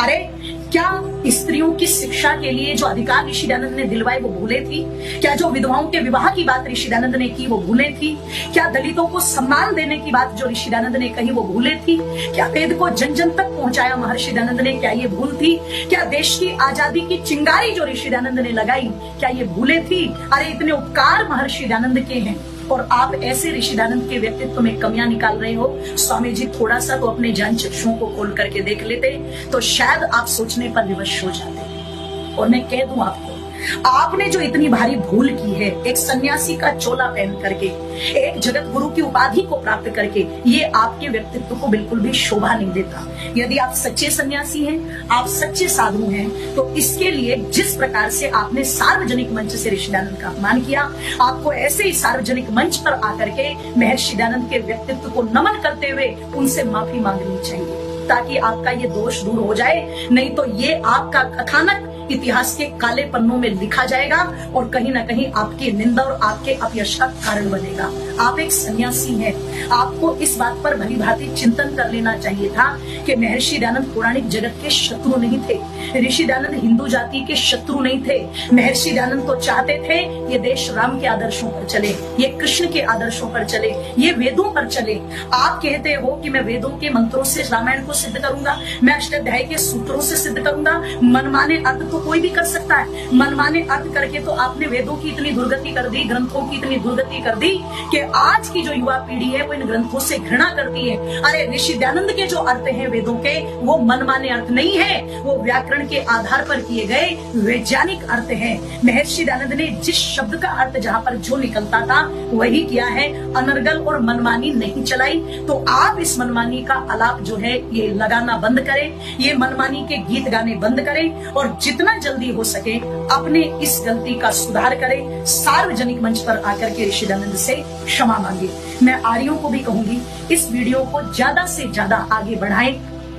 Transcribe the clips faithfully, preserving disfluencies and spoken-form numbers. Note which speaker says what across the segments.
Speaker 1: अरे क्या स्त्रियों की शिक्षा के लिए जो अधिकार ऋषि दयानंद ने दिलवाए वो भूले थी? क्या जो विधवाओं के विवाह की बात ऋषि दयानंद ने की वो भूले थी? क्या दलितों को सम्मान देने की बात जो ऋषि दयानंद ने कही वो भूले थी? क्या वेद को जन जन तक पहुंचाया महर्षि दयानंद ने, क्या ये भूल थी? क्या देश की आजादी की चिंगारी जो ऋषि दयानंद ने लगाई क्या ये भूले थी? अरे इतने उपकार महर्षि दयानंद के हैं और आप ऐसे ऋषि दयानंद के व्यक्तित्व में कमियां निकाल रहे हो। स्वामी जी थोड़ा सा तो अपने ज्ञान चक्षुओं को खोल करके देख लेते तो शायद आप सोचने पर विवश हो जाते। और मैं कह दूं आपको, आपने जो इतनी भारी भूल की है, एक सन्यासी का चोला पहन करके, एक जगत गुरु की उपाधि को प्राप्त करके, ये आपके व्यक्तित्व को बिल्कुल भी शोभा नहीं देता। यदि आप सच्चे सन्यासी हैं, आप सच्चे साधु हैं, तो इसके लिए जिस प्रकार से आपने सार्वजनिक मंच से ऋषि दयानंद का अपमान किया, आपको ऐसे ही सार्वजनिक मंच पर आकर के महर्षि दयानंद के व्यक्तित्व को नमन करते हुए उनसे माफी मांगनी चाहिए, ताकि आपका ये दोष दूर हो जाए। नहीं तो ये आपका कथानक इतिहास के काले पन्नों में लिखा जाएगा और कहीं ना कहीं आपकी निंदा और आपके अपयश का कारण बनेगा। आप एक सन्यासी हैं, आपको इस बात पर भली भांति चिंतन कर लेना चाहिए था कि महर्षि दयानंद पौराणिक जगत के शत्रु नहीं थे, ऋषि दयानंद हिंदू जाति के शत्रु नहीं थे। महर्षि दयानंद तो चाहते थे ये देश राम के आदर्शों पर चले, ये कृष्ण के आदर्शों पर चले, ये वेदों पर चले। आप कहते हो कि मैं वेदों के मंत्रों से रामायण को सिद्ध करूंगा, मैं अष्टाध्यायी के सूत्रों से सिद्ध करूंगा। मनमाने अर्थ तो कोई भी कर सकता है, मनमाने अर्थ करके तो आपने वेदों की इतनी दुर्गति कर दी, ग्रंथों की इतनी दुर्गति कर दी कि आज की जो युवा पीढ़ी है वो इन ग्रंथों से घृणा करती है। अरे ऋषि दयानंद के जो अर्थ हैं वेदों के, वो मनमाने अर्थ नहीं है, वो व्याकरण के आधार पर किए गए वैज्ञानिक अर्थ हैं। महर्षि दयानंद ने जिस शब्द का अर्थ जहाँ पर जो निकलता था वही किया है, अनर्गल और मनमानी नहीं चलाई। तो आप इस मनमानी का आलाप जो है ये लगाना बंद करें, ये मनमानी के गीत गाने बंद करें और जितना जल्दी हो सके अपने इस गलती का सुधार करें। सार्वजनिक मंच पर आकर के ऋषि दयानंद से क्षमा मांगे। मैं आर्यों को भी कहूंगी इस वीडियो को ज्यादा से ज्यादा आगे बढ़ाएं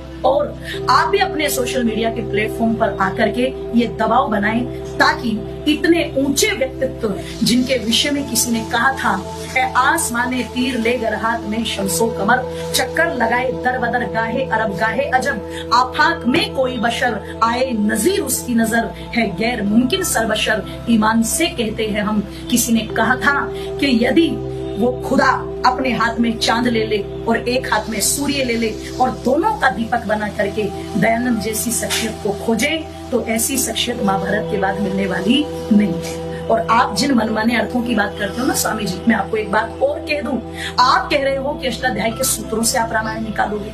Speaker 1: और आप भी अपने सोशल मीडिया के प्लेटफॉर्म पर आकर के ये दबाव बनाएं, ताकि इतने ऊंचे व्यक्तित्व जिनके विषय में किसी ने कहा था आसमाने तीर ले गर हाथ में शमसो कमर, चक्कर लगाए दर बदर गाहे अरब गाहे अजब, आफाक में कोई बशर आए नजीर उसकी नजर है गैर मुमकिन सरबशर, ईमान से कहते हैं हम। किसी ने कहा था कि यदि वो खुदा अपने हाथ में चांद ले ले और एक हाथ में सूर्य ले ले और दोनों का दीपक बना करके दयानंद जैसी शख्सियत को खोजे, तो ऐसी शख्सियत महाभारत के बाद मिलने वाली नहीं है। और आप जिन मनमाने अर्थों की बात करते हो ना स्वामी जी, मैं आपको एक बात और कह दूं, आप कह रहे हो कि अष्टाध्यायी के सूत्रों से आप रामायण निकालोगे,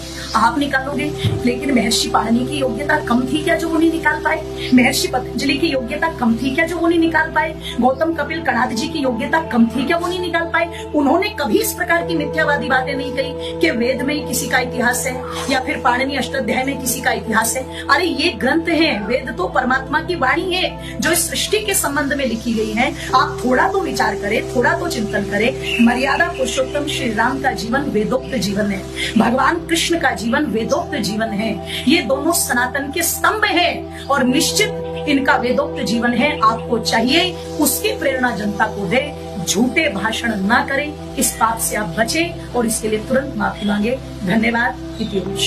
Speaker 1: आप निकालोगे, लेकिन महर्षि पाणिनि की योग्यता कम थी क्या जो वो नहीं निकाल पाए? महर्षि पतंजलि की योग्यता कम थी क्या जो वो नहीं निकाल पाए? गौतम कपिल कणाद जी की योग्यता कम थी क्या वो नहीं निकाल पाए? उन्होंने कभी इस प्रकार की मिथ्यावादी बातें नहीं कही कि वेद में ही किसी का इतिहास है या फिर पाणिनि अष्टाध्याय में किसी का इतिहास है। अरे ये ग्रंथ है, वेद तो परमात्मा की वाणी है जो इस सृष्टि के संबंध में लिखी गई है। आप थोड़ा तो विचार करें, थोड़ा तो चिंतन करें। मर्यादा पुरुषोत्तम श्री राम का जीवन वेदोक्त जीवन है, भगवान कृष्ण का जीवन वेदोक्त जीवन है। ये दोनों सनातन के स्तंभ हैं और निश्चित इनका वेदोक्त जीवन है। आपको चाहिए उसकी प्रेरणा जनता को दे, झूठे भाषण ना करें, इस पाप से आप बचें और इसके लिए तुरंत माफी मांगे। धन्यवाद।